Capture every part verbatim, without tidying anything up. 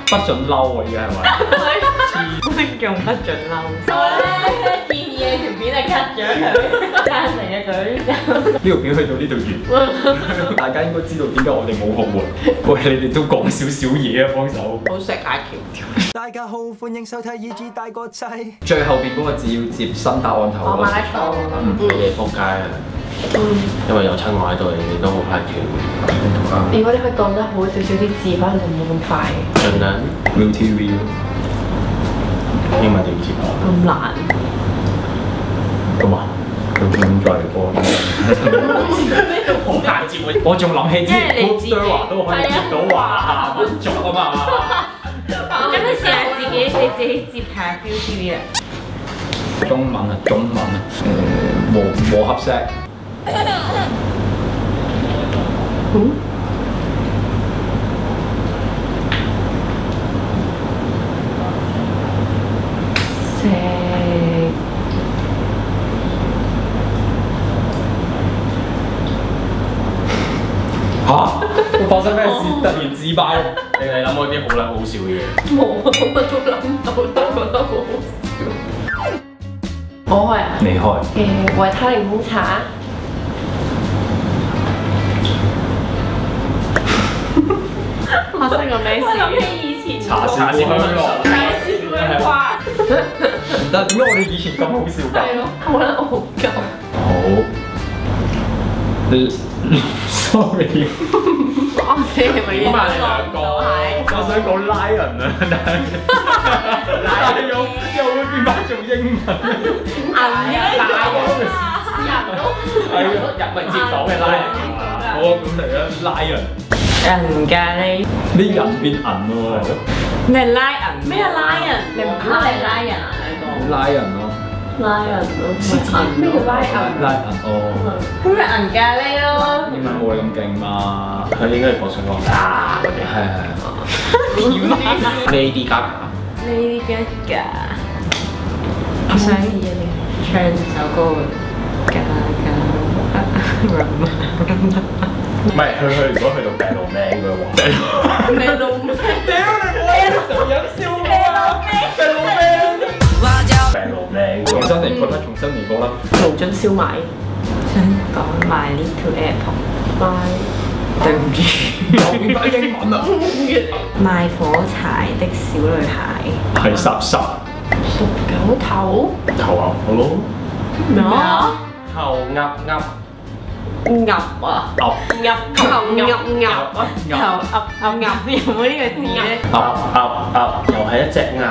不准嬲啊！依家係咪？ 觀眾不准嬲。我咧建議你條片係 cut 咗佢，贊成嘅舉手。 呢條片去到呢度完，大家應該知道點解我哋冇復活。喂，你哋都講少少嘢啊，幫手。 好食下橋。 大家好，歡迎收睇《以至大個仔》。 最後邊嗰個字要接新答案頭我馬拉松。 嗯， 你哋仆街啊！因為有親我喺度，你哋都好拍團。 如果你可以講得好少少啲字，可能就冇咁快。 盡量 Will T V 英文點接啊？ 咁難。 咁啊，咁咁再嚟播。 好難接喎！ 我仲諗起之前即係你自己 Good Girl 都可以接到華夏民族啊嘛。 咁你試下自己，你自己接下 Viu T V 啊。 中文啊，中文啊，誒磨磨合石。 嗯？石嚇！發生咩事？突然自爆。 你哋諗嗰啲好撚好笑嘅嘢。 冇啊！我都諗到，都覺得好好笑。我開啊！ 你開。 誒維他檸檬茶。發生過咩事？我諗起以前茶茶先香樂。 係啊，師傅嘅話。 唔得，點解我哋以前咁好笑㗎？ 係咯，好撚戇鳩。 好。你 sorry。 我哋係咪要咁啊，你兩個。 我想講 lion 啊，但係但係又又會變翻做英文。 銀嘅人咯， 係啊， 日文接到嘅拉人。 好啊，咁嚟啦，lion。 人㗎你， 啲人變銀喎。 你係拉人咩啊拉人？你唔係拉人啊？你講拉人咯。 拉人咯，咩叫拉人？ 拉銀哦。 咁咪銀咖喱咯。 英文冇你咁勁嘛？ 佢應該係講想講啊嗰啲係係。 Lady Gaga。 Lady Gaga。我想唱首歌，Gaga。 唔係，佢佢如果去到病路名嘅話， 咩路名？ 屌你冇就有笑啊！病路咩？ 病路名。 重新嚟過啦，重新嚟過啦。 無盡燒賣。想講 My Little Airport。對唔住。 又變翻英文啦。 賣火柴的小女孩。 係霎霎。 屬狗頭。 頭牛好咯。 咩啊？ 頭鴨鴨。 鴨啊！ 鴨鴨頭鴨鴨啊！頭鴨鴨鴨有冇呢個字咧？ 鴨鴨鴨又係一隻鴨。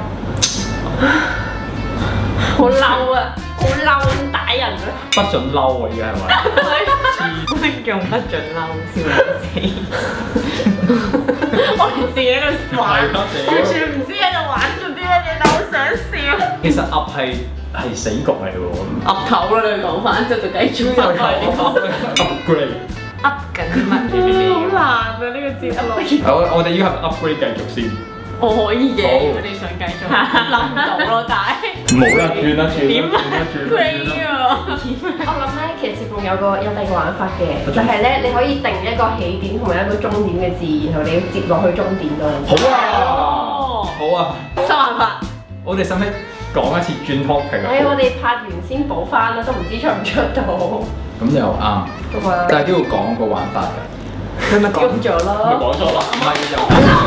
好嬲啊！好嬲咁打人啊！ 不准嬲啊！依家係咪？ 觀眾不准嬲，笑死！我哋自己喺度玩，完全唔知喺度玩咗啲乜嘢，但好想笑。 其實鴨係係死局嚟嘅喎。 噏頭啦，你講翻之後就繼續翻嚟講。 Upgrade。 噏緊啲乜嘢？好難啊！呢個節目。 我我哋要係 upgrade 繼續先。 我可以嘅，如果你想繼續，諗唔到咯，但係冇啦，轉啦轉啦。 點啊？ 轉啦轉啦。 我諗咧，其實節目有個有第二個玩法嘅，就係咧，你可以定一個起點同埋一個終點嘅字，然後你要接落去終點度。 好啊！ 哦， 好啊！ 新玩法。 我哋使唔使講一次轉 topic 啊？ 誒，我哋拍完先補翻啦，都唔知出唔出到。 咁又啱， 咁啊， 但係都要講個玩法㗎。 佢咪講咗佢咯。 講錯啦。 唔係又。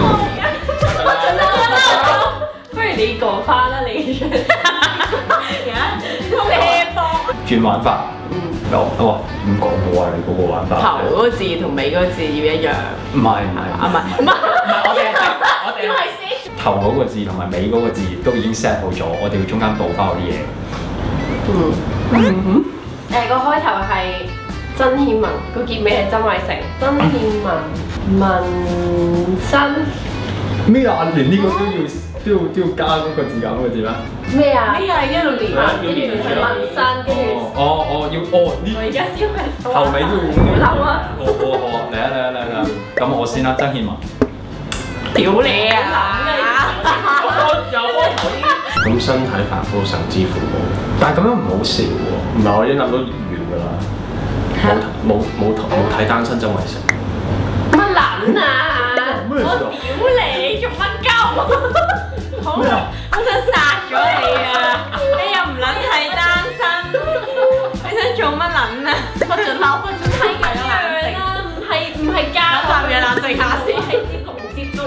不如你講翻啦，你出。 而家射波。 轉玩法。 嗯。 有哇，咁講到啊，你嗰個玩法。 頭嗰個字同尾嗰個字要一樣。 唔係唔係。 啊唔係唔係， 我哋係我哋係先。 頭嗰個字同埋尾嗰個字都已經 set 好咗，我哋要中間補翻嗰啲嘢。 嗯。嗯。誒，個開頭係曾憲文，個結尾係曾偉成。曾憲文紋身。 咩啊？連呢個都要都要都要加嗰個字㗎，嗰個字咩？ 咩啊？ 呢個係一路連跟住係紋身，跟住。 哦哦，要哦呢。 我而家先係。 後尾都要用呢個。 諗啊！ 好好好啊！嚟啊嚟啊嚟啊！咁我先啦，曾憲文。 屌你啊！ 咁身體髮膚受之父母， 但係咁樣唔好笑喎。 唔係我已經諗到完㗎啦。冇冇冇冇睇單身周圍食。 乜撚啊！ 咩事啊？ 我屌你做乜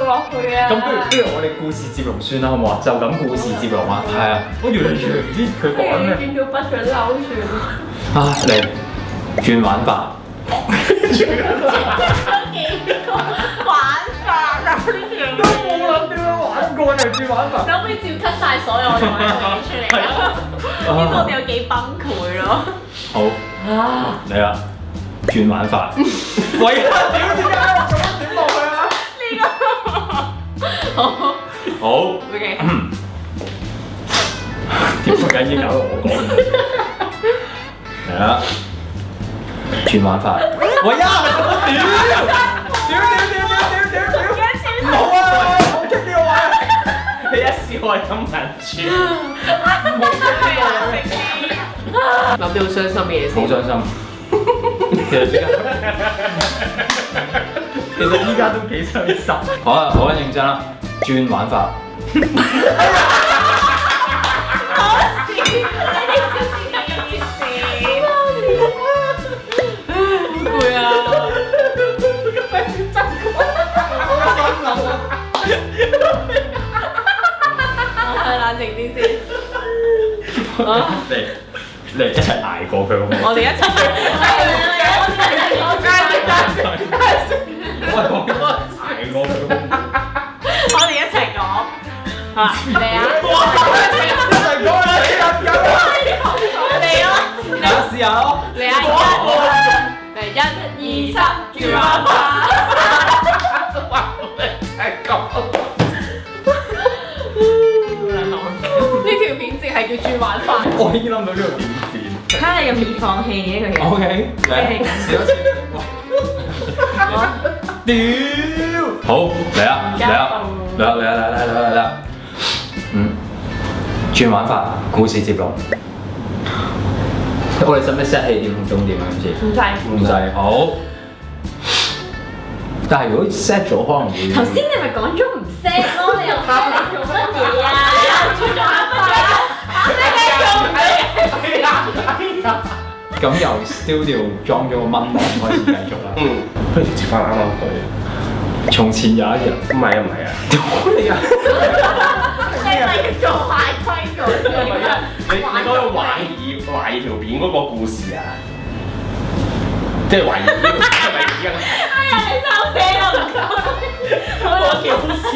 落去啊！ 咁不如不如我哋故事接龍算啦，好唔好啊？就咁故事接龍啊，係啊，我完全唔知佢講咩。 轉到不准嬲算。 啊，嚟轉玩法。 幾個玩法啊？呢條都冇諗點樣玩過就轉玩法。 可唔可以照 cut 晒所有我哋玩嘅嘢出嚟啊？呢個我哋有幾崩潰咯。 好，嚟啦，轉玩法。喂啊！屌點解我咁樣點落去啊？ 呢個好好。 OK。 點解已經搞到我講？嚟啦，轉玩法。喂啊！屌！屌屌屌屌屌屌屌！唔好啊！我激呢個位。你一笑我係咁難轉。 諗到好傷心嘅嘢先。 好傷心。其實依家，其實依家都幾傷心。好啊，好認真啦，轉玩法。 冷靜啲先。 嚟嚟一齊捱過佢好唔好？ 我哋一齊。 我係講捱過佢。 我哋一齊講。啊，嚟啊！ 一齊講啊！死人咁啊！ 嚟啊！ 嚟啊！試下咯。 嚟啊！嚟一、二、三，轉玩法。呢條片淨係叫轉玩法。 我已經諗到呢個點線。 睇下你咁易放棄嘅呢個嘢。 O K，嚟試多次。屌！好嚟啊！嚟啊！嚟啊！嚟啊！嚟啊！嚟啊！嚟啊！嗯，轉玩法，故事接龍。我哋使唔使 set 起點同終點啊？今次唔使。 唔使，好。但係如果 set 咗，可能會。 頭先你咪講咗唔 set 咯，你又 set 嚟做乜嘢啊？轉玩法啊！你繼續唔咁由 studio 裝咗個蚊網開始繼續啦。 嗯，不如接翻啱啱佢。 從前有一日， 唔係啊唔係啊， 屌你啊！ 你咪要做壞規矩唔係啊，你你嗰個懷疑懷疑條片嗰個故事啊，即係懷疑呢個係咪已經？ 哎呀，你收聲啊！ 我幾好笑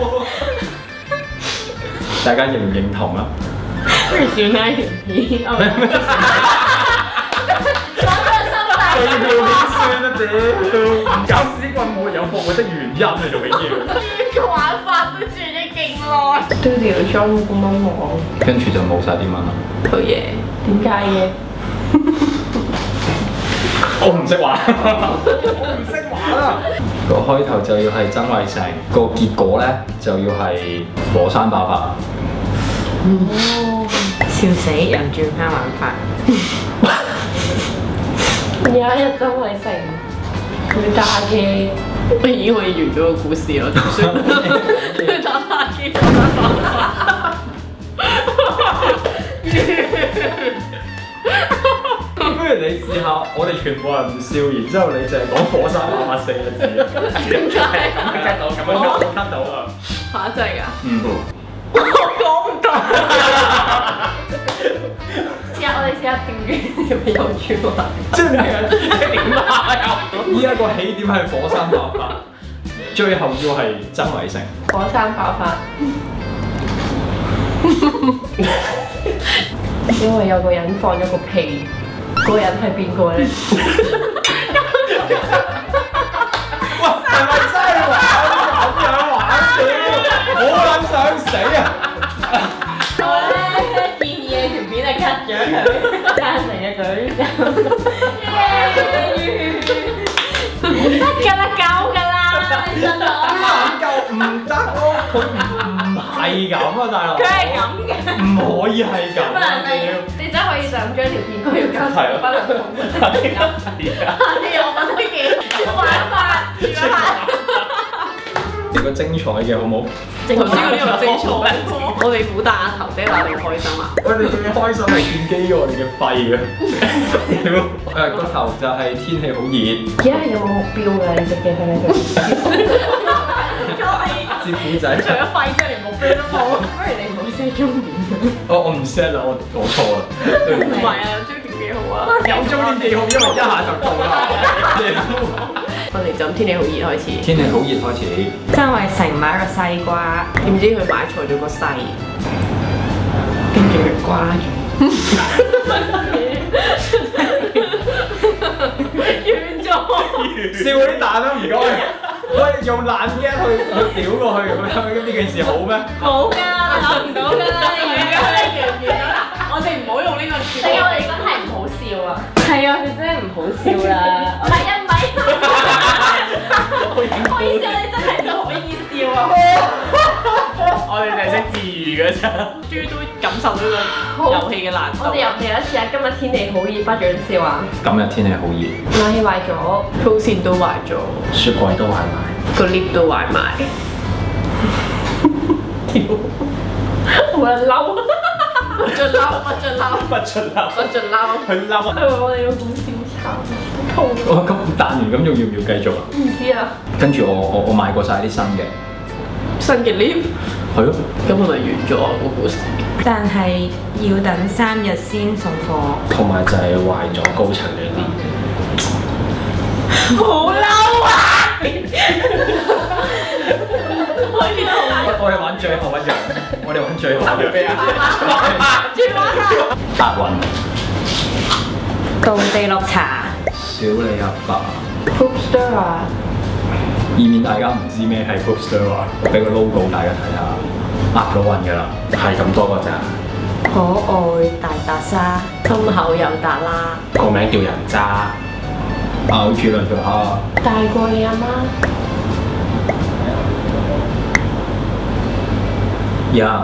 喎！ 大家認唔認同啊？ 不如算啦條片。 對條片算啦屌！唔搞屎棍沒有復活的原因啊，做緊嘢。 個玩法都轉咗勁耐。 都條裝個蚊網， 跟住就冇晒啲蚊啦。 好嘢。 點解嘅？ 我唔識玩，我唔識玩啊！個開頭就要係曾偉成，個結果咧就要係火山爆發。 哦，笑死！又轉翻玩法。 有一日曾偉成佢打機， 我已經可以完咗個故事咯，就算佢打打機打打不如你試下，我哋全部人唔笑，然之後你淨係講火山爆發四個字。 點解啊？ 咁樣到，咁樣到，得到啊！ 嚇真係㗎？ 嗯。 我講唔到。 試下我哋試下定住條片有轉玩。 即係點啊？依家個起點係火山爆發，最後要係曾偉成。 火山爆發。因為有個人放咗個屁，嗰個人係邊個咧？ 哇！係咪真係玩咁樣玩嘅？好撚想死啊！ 我咧建議你條片係 cut 咗佢，贊成嘅舉手。得㗎啦，夠㗎啦，你信我啦。 夠唔得咯，佢唔係咁啊，大佬。 佢係咁嘅。 唔可以係咁啊！ 你真係可以就咁將條片嗰條交係啊不能同佢係啊係啊！ 你又覺得幾玩法？ 如果精彩嘅好冇？ 頭先嗰啲又精彩，我哋估大頭姐話你開心啊！ 我哋最開心係見機我哋嘅肺嘅。誒個頭就係天氣好熱。 而家係有冇目標㗎？你隻嘅係咪？ 我係接古仔。 除咗廢啫，連目標都冇。不如你唔好 set 終點。 我我唔 set 啦，我我錯啦。 唔係啊，終點幾好啊！ 有終點幾好，因為一下就到啦。 我哋就天氣好熱開始， 天氣好熱開始。 曾偉成買個西瓜， 點知佢買錯咗個西，跟住佢瓜咗。完咗， 笑嗰啲蛋啦，唔該。喂，用爛 gag 去去屌過去咁樣，呢件事好咩？ 冇㗎，諗唔到㗎啦，完咗啦，完完啦，我哋唔好用呢個詞。 係啊，我哋真係唔好笑啊！ 係啊，你真係唔好笑啦！ 唔係啊，唔係啊，可以笑你真係唔可以笑啊！ 我哋就係識自娛嘅啫。 終於都感受到個遊戲嘅難度。 我哋又嚟一次啊！今日天氣好熱，不准笑啊！ 今日天氣好熱， 冷氣壞咗， 高線都壞咗， 雪櫃都壞埋， 個 lift 都壞埋。屌！ 好撚嬲， 不准嬲，不准嬲， 不出嬲， 不准嬲。 佢嬲啊！ 係喎，我哋個股市好慘，痛啊！ 我咁彈完咁，仲要唔要繼續啊？ 唔知啊， 跟住我我我買過晒啲新嘅， 新嘅 lift， 係咯。 咁係咪完咗個故事？ 但係要等三日先送貨。 同埋就係壞咗高層嘅 lift。 好嬲啊！可以同我哋玩最後一樣，我哋玩最後一樣咩啊？ 轉彎啦！ 押韻， 道地綠茶， 小李阿爸， Poop Stir 啊！ 以免大家唔知咩係 Poop Stir 啊，俾個 logo 大家睇下，押咗韻㗎啦， 係咁多個咋， 可愛大白鯊， 心口有達啦， 個名叫人渣。 咬住兩條蝦。 大過你阿媽， 呀！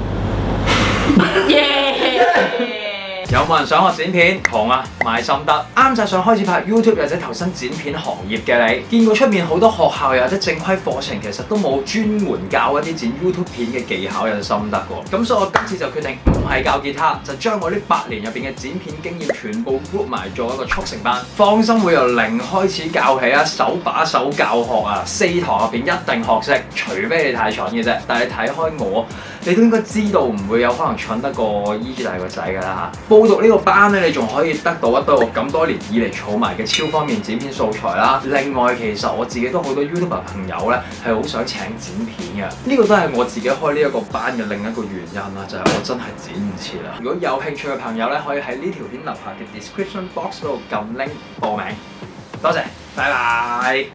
耶！ 有冇人想學剪片？窮啊，賣心得，啱晒想開始拍 YouTube 或者投身剪片行業嘅你，見過出面好多學校又或者正規課程，其實都冇專門教一啲剪 YouTube 片嘅技巧有心得喎。咁所以我今次就決定唔係教吉他，就將我呢八年入邊嘅剪片經驗全部 group 埋做一個速成班，放心會由零開始教起啊，手把手教學啊，四堂入邊一定學識，除非你太蠢嘅啫。但係你睇開我，你都應該知道唔會有可能蠢得過 E G 大個仔㗎啦嚇。報讀呢個班咧，你仲可以得到一堆我咁多年以嚟儲埋嘅超方便剪片素材啦。另外，其實我自己都好多 YouTuber 朋友咧係好想請剪片嘅，呢個都係我自己開呢一個班嘅另一個原因啦，就係我真係剪唔切啦。如果有興趣嘅朋友咧，可以喺呢條片樓下嘅 description box 嗰度撳 link 報名。多謝，拜拜。